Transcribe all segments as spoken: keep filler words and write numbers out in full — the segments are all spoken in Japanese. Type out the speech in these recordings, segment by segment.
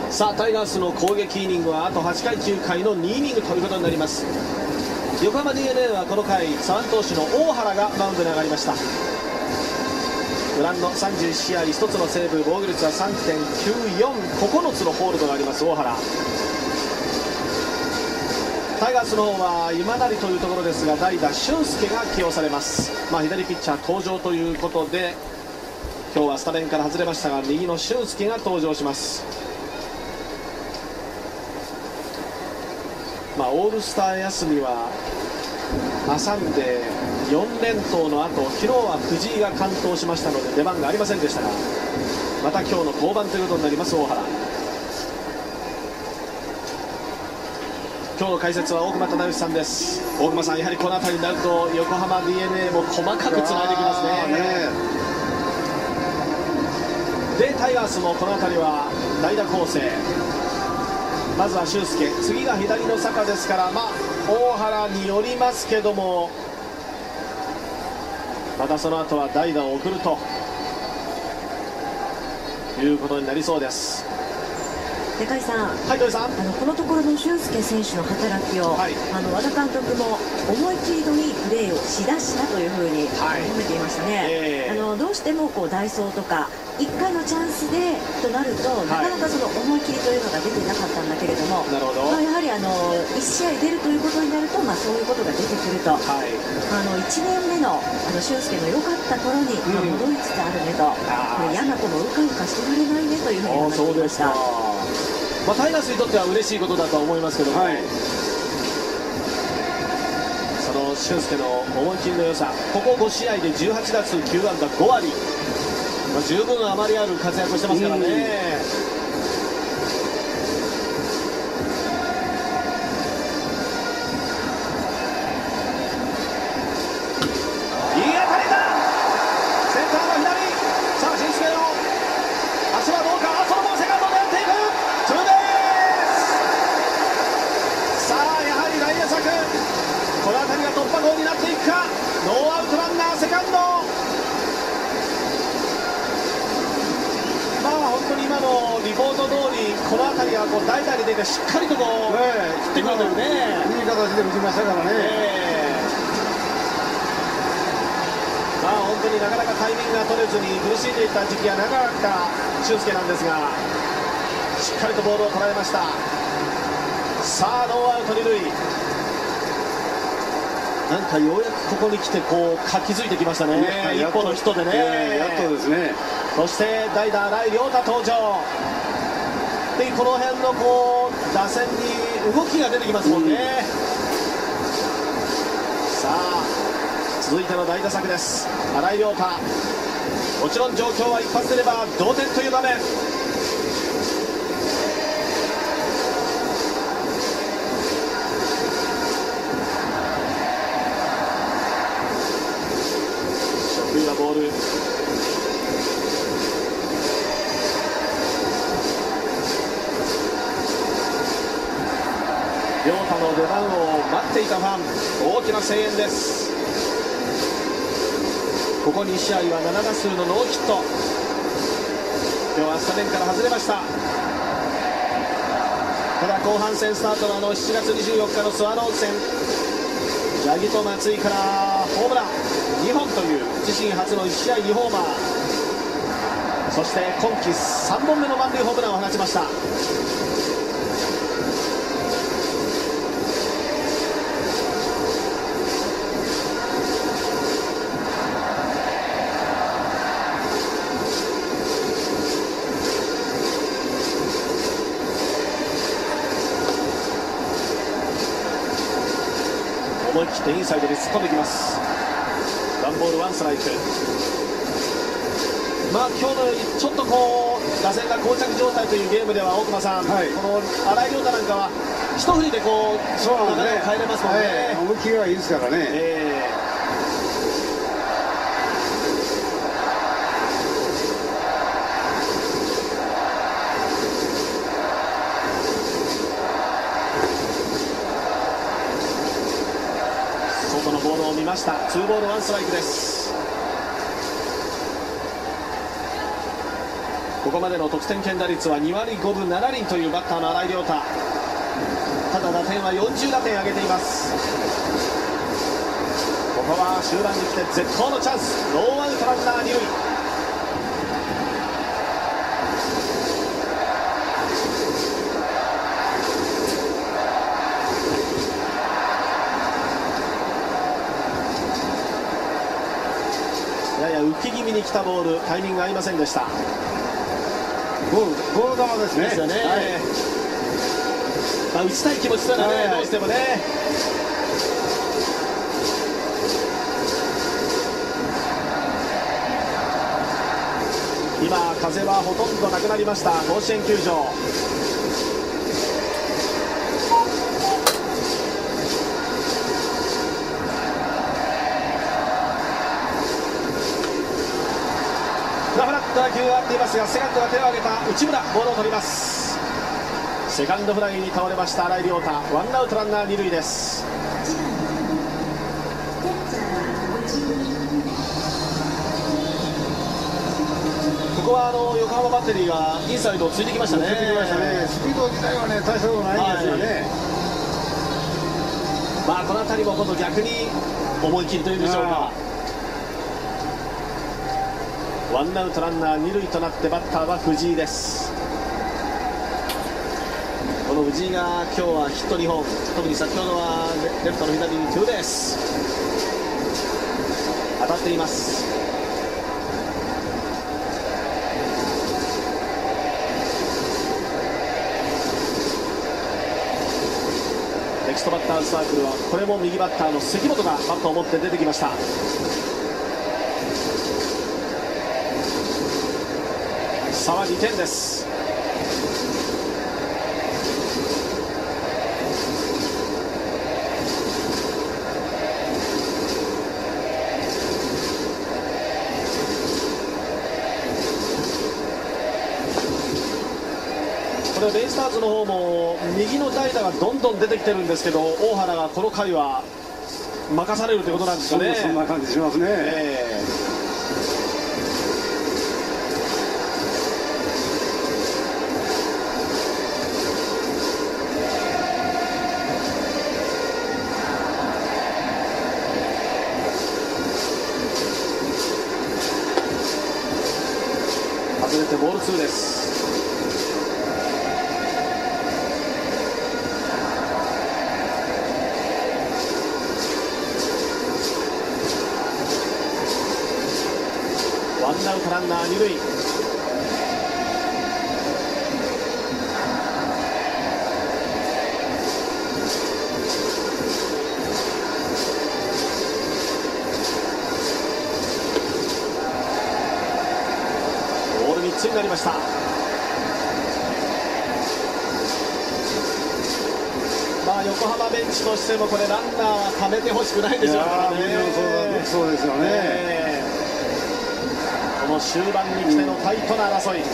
さあタイガースの攻撃イニングはあとはちかいきゅうかいのにイニングということになります。横浜 ディーエヌエー はこの回左腕投手の大原がマウンドに上がりました。ご覧のさんじゅういちしあいひとつのセーブ、防御率は さんてんきゅうよん、ここのつのホールドがあります大原。タイガースの方は今成というところですが、代打俊介が起用されます。まあ、左ピッチャー登場ということで今日はスタメンから外れましたが、右の俊介が登場します。まあ、オールスター休みは挟んでよん連投の後、昨日は藤井が完投しましたので出番がありませんでしたが、また今日の登板ということになります大原。今日の解説は大熊忠義さんです。大熊さん、やはりこの辺りになると横浜 ディーエヌエー も細かくつないできますね。でタイガースもこの辺りは代打構成、まずは俊介、次が左の坂ですから、まあ、大原によりますけども、またその後は代打を送るということになりそうです。 で甲斐さん、 はい、土井さん、 あのこのところの俊介選手の働きを、はい、あの和田監督も思い切りのいいプレーをしだしたというふうに褒めていましたね。はい、えー、あのどうしてもこう代走とかいっかいのチャンスでとなると、はい、なかなかその思い切りというのが出てなかったんだけれども、なるほど、まあ、やはりあのいち試合出るということになると、まあ、そういうことが出てくると、はい、あのいちねんめのあの俊介の良かった頃に、まあ、戻りつつあるねと、これ大和もうかうかしてられないねというふうに話していました。 まあ、タイガースにとっては嬉しいことだとは思いますけども、はい、その俊介の思い切りの良さ、ここごしあいでじゅうはちだつきゅうあんだごわり、まあ、十分あまりある活躍をしてますからね。この辺りはこう代打に出てしっかりとこう、ね、振ってくるというね、 いい形で打ちましたからね。えー、まあ本当になかなかタイミングが取れずに苦しんでいた時期が長かった俊介なんですが、しっかりとボールを捉えました。さあノーアウトに塁、なんかようやくここに来てこう活気づいてきましたね、一歩の人でね、 やっとですね。 そして代打新井亮太登場で、この辺のこう打線に動きが出てきますもんね。うん、さあ続いての代打策です。新井亮太、もちろん状況は一発出れば同点という場面。得意なボール、亮太の出番を待っていたファン、大きな声援です。ここに試合はななだすうのノーヒット、今日はスタメンから外れました。ただ後半戦スタートのあのしちがつにじゅうよっかのスワローズ戦、八木と松井からホームランにほんという自身初のいち試合にホーマー、そして今季さんぼんめの満塁ホームランを放ちました。思い切ってインサイドに突っ込んできます。ワンボールワンストライク。まあ今日のちょっとこう打線が膠着状態というゲームでは大熊さん、はい、この新井亮太なんかは一振りでこう流れを変えれますもんね。 はい、思い切りがいいですからね。えー外のボールを見ました。ツーボールワンストライクです。 ここまでの得点圏打率はにわりごぶななりんというバッターの新井亮太。ただ打点はよんじゅうだてん上げています。ここは終盤に来て絶好のチャンス。ノーアウトランナーに塁。やや浮き気味に来たボール、タイミングが合いませんでした。 ボール、ボール球ですね。 ですよね。 はい、 まあ、打ちたい気持ちというのはね、はい、どうしてもね。今、風はほとんどなくなりました、甲子園球場。打球が合っていますが、セカンドが手を挙げた内村、ボールを取ります。セカンドフライに倒れました新井亮太。ワンアウトランナーに塁です。ここはあの横浜バッテリーがインサイドをついてきましたね。ついてきましたね。 スピード自体はね、大したことないんですよね。はい、 まあこの辺りも今度逆に思い切りというんでしょうか。ワンアウトランナーに塁となってバッターは藤井です。この藤井が今日はヒットにほん、特に先ほどはレフトの左にツーベース当たっています。ネクストバッターズサークルはこれも右バッターの関本がバットを持って出てきました。差はにてんです。これベイスターズの方も右の代打がどんどん出てきてるんですけど、大原がこの回は任されるということなんですかね。 そんな感じしますね。 えー外れてボールツーです。ワンアウトランナーに塁。ボールみっつになりました。まあ横浜ベンチとしてもこれランナーはためてほしくないでしょうからね。 そうですよね。 えーこの終盤に来てのタイトな争い。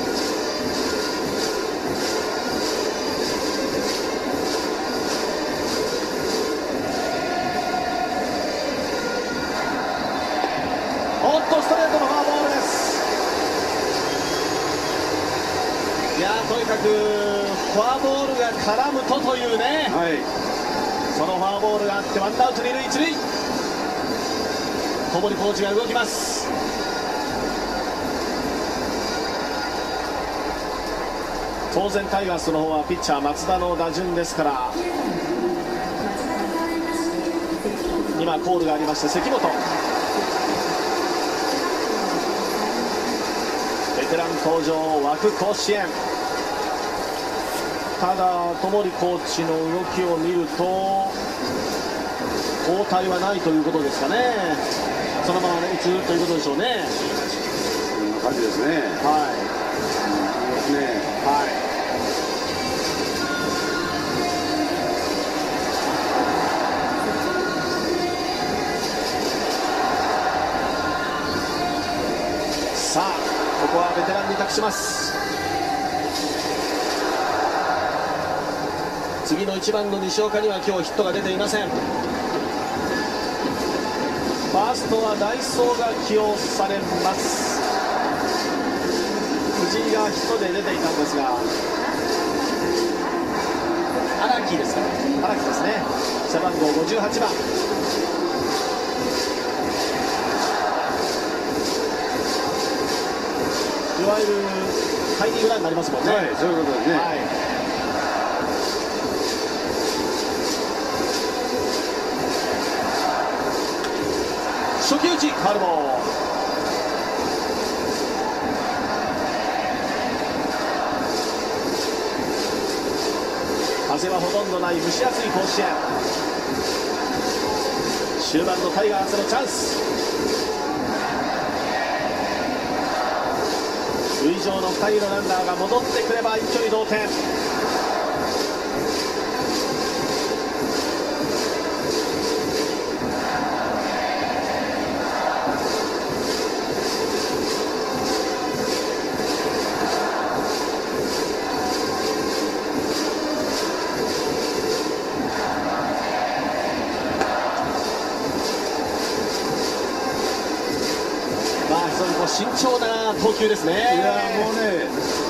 おっとストレートのフォアボールです。いやとにかくフォアボールが絡むとというね、はい、そのフォアボールがあってワンアウトに塁一塁。小森コーチが動きます。当然タイガースの方はピッチャー松田の打順ですから、今コールがありまして関本ベテラン登場、枠甲子園。ただ小森コーチの動きを見ると交代はないということですかね。そのまま、ね、打つということでしょうね。 そんな感じですね。 はい、 いいですね。 はい。さあここはベテランに託します。次のいちばんの西岡には今日ヒットが出ていません。ファーストはダイソーが起用されます。藤辻井がヒットで出ていたんですが、荒木ですか、荒木ですね、背番号ごじゅうはちばん。いわゆるタイミングランになりますもんね。 はい、そういうことですね。はい、 初球打ち、ファウルボール。風はほとんどない蒸し暑い甲子園。終盤のタイガースのチャンス。塁上のふたりのランナーが戻ってくれば一挙に同点。慎重な投球ですね。 いやもうね、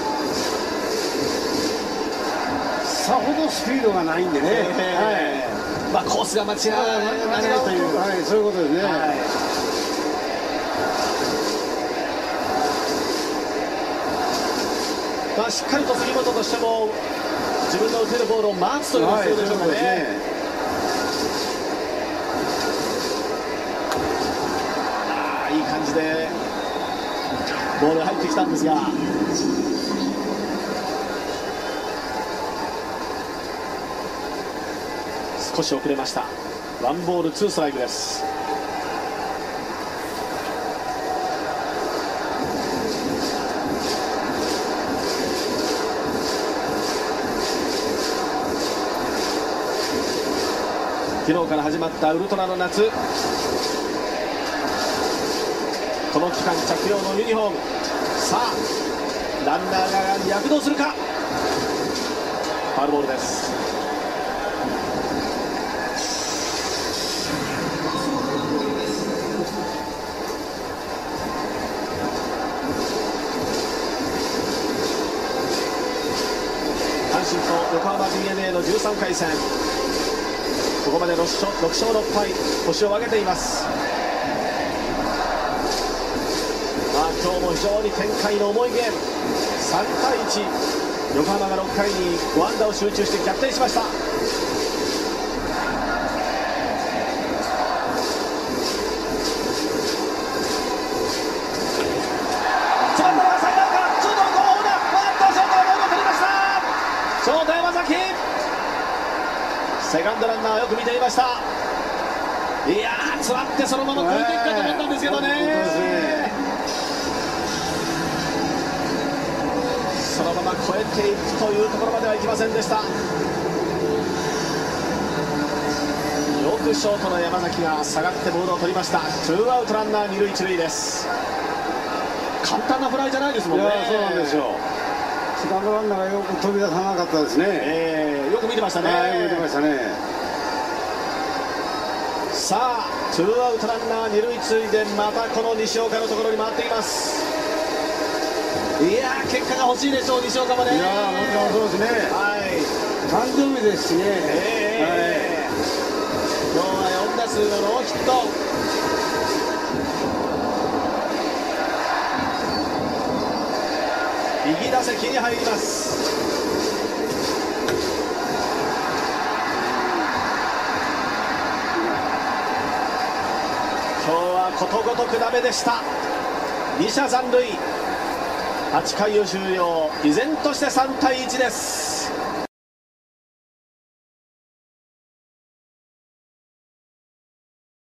さほどスピードがないんでね、 えーはい、まあ、コースが間違わないという、 はい、そういうことですね。はい、 まあ、しっかりと杉本としても自分の打てるボールを待つというのが必要でしょうかね。はい、ああ、いい感じでボールが入ってきたんですが、少し遅れました。ワンボールツーストライクです。昨日から始まったウルトラの夏、この期間着用のユニフォーム、さあランナーが躍動するか。ファウルボールです。阪神と横浜 ディーエヌエー のじゅうさんかい戦、ここまでろくしょうろっぱい、星を挙げています。今日も非常に展開の重いゲーム、さんたいいち、横浜がろっかいにご安打を集中して逆転しました。つまんだのがサイドアウトから、ショートの後方だ、わっとショートがボールを取りました。ショート山崎、セカンドランナーはよく見ていました。いやー、詰まってそのまま越えていくかと思ったんですけどね。そのまま越えていくというところまではいきませんでした。よくショートの山崎が下がってボールを取りました。ツーアウトランナー二塁一塁です。簡単なフライじゃないですもんね。 いやそうなんですよ。セカンドランナーがよく飛び出さなかったですね。 えー、よく見てましたね。 よく見てましたね。 さあツーアウトランナー二塁一塁でまたこの西岡のところに回っています。いやー、結果が欲しいでしょう、西岡もね。 いやー、もちろんそうですね。 はい、 誕生日ですしね。 えーはい、今日はよん打数のノーヒット。右打席に入ります。今日はことごとくダメでした。に者残塁、はちかいを終了、依然としてさんたいいちです。